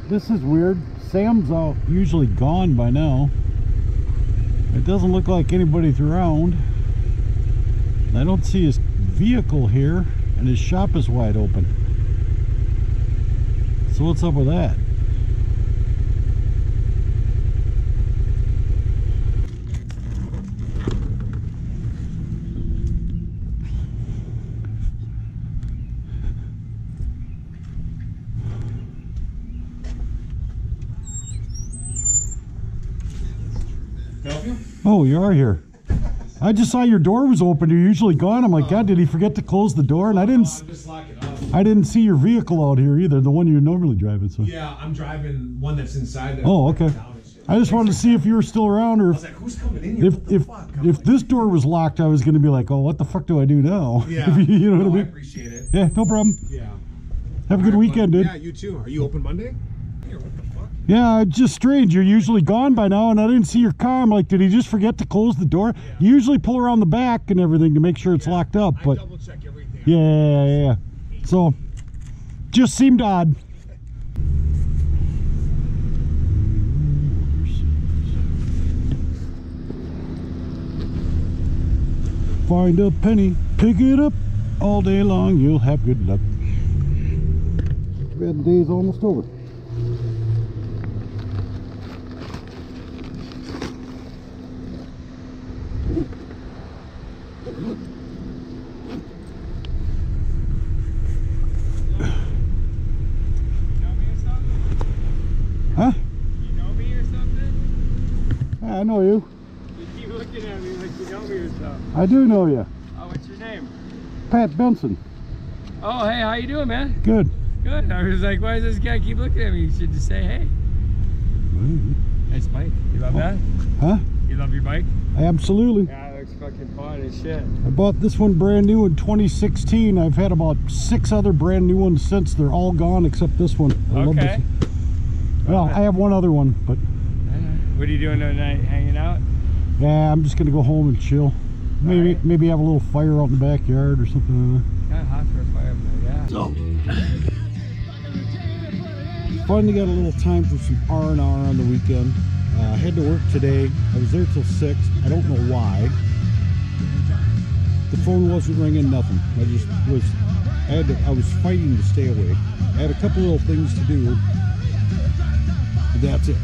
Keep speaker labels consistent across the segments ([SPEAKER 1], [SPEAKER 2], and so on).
[SPEAKER 1] This is weird. Sam's out, usually gone by now. It doesn't look like anybody's around. I don't see his vehicle here, and his shop is wide open. So what's up with that?
[SPEAKER 2] Help you?
[SPEAKER 1] Oh, you are here. I just saw your door was open. You're usually gone. I'm like, God, did he forget to close the door? And I didn't see your vehicle out here either, the one you're normally driving. So
[SPEAKER 2] yeah, I'm driving one that's inside. That
[SPEAKER 1] oh, okay. I just wanted to see if you were still around, or
[SPEAKER 2] I was like, who's coming in here?
[SPEAKER 1] if this door was locked, I was going to be like, oh, what the fuck do I do now?
[SPEAKER 2] Yeah,
[SPEAKER 1] you know what I mean?
[SPEAKER 2] I appreciate it.
[SPEAKER 1] Yeah, no problem.
[SPEAKER 2] Yeah.
[SPEAKER 1] Have a good weekend, dude.
[SPEAKER 2] Yeah, you too. Are you open Monday? Here, what the fuck?
[SPEAKER 1] Yeah, it's just strange. You're usually gone by now, and I didn't see your car. I'm like, did he just forget to close the door?
[SPEAKER 2] Yeah.
[SPEAKER 1] You usually pull around the back and everything to make sure it's locked up. But
[SPEAKER 2] I double check everything.
[SPEAKER 1] yeah. So, just seemed odd. Find a penny, pick it up all day long. You'll have good luck. The day's almost over. Huh?
[SPEAKER 3] You know me or something?
[SPEAKER 1] I know you.
[SPEAKER 3] You keep looking at me like you know me or something.
[SPEAKER 1] I do know you.
[SPEAKER 3] Oh, what's your name?
[SPEAKER 1] Pat Benson.
[SPEAKER 3] Oh, hey, how you doing, man?
[SPEAKER 1] Good.
[SPEAKER 3] Good. I was like, why does this guy keep looking at me? You should just say, hey. Nice bike. You love that?
[SPEAKER 1] Huh?
[SPEAKER 3] You love your bike?
[SPEAKER 1] Absolutely.
[SPEAKER 3] Yeah, it looks fucking fun as shit.
[SPEAKER 1] I bought this one brand new in 2016. I've had about 6 other brand new ones since. They're all gone except this one. I love this. Well, I have one other one, but
[SPEAKER 3] what are you doing tonight? Hanging out?
[SPEAKER 1] yeah, I'm just gonna go home and chill. Maybe have a little fire out in the backyard or something.
[SPEAKER 3] Kind of hot for a fire, but yeah.
[SPEAKER 1] So finally got a little time for some R&R on the weekend. I had to work today. I was there till 6. I don't know why. The phone wasn't ringing, nothing. I was fighting to stay awake. I had a couple little things to do. That's it.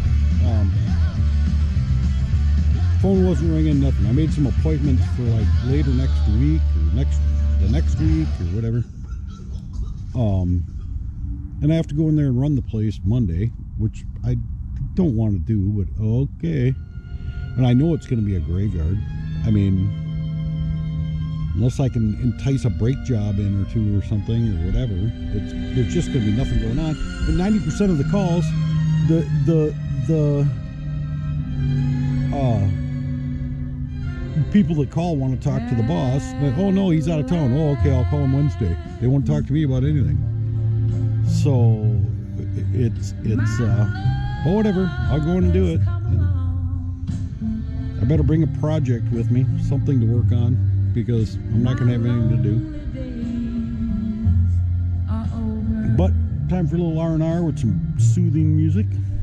[SPEAKER 1] Phone wasn't ringing, nothing. I made some appointments for like later next week or the next week or whatever. And I have to go in there and run the place Monday, which I don't want to do, but okay. And I know it's going to be a graveyard. I mean, unless I can entice a brake job in or two or something or whatever, there's just going to be nothing going on. And 90% of the calls, the people that call want to talk to the boss. Like, oh no, he's out of town. Oh, okay, I'll call him Wednesday. They won't talk to me about anything. So it's but whatever, I'll go in and do it. I better bring a project with me, something to work on, because I'm not gonna have anything to do. But time for a little R&R with some soothing music.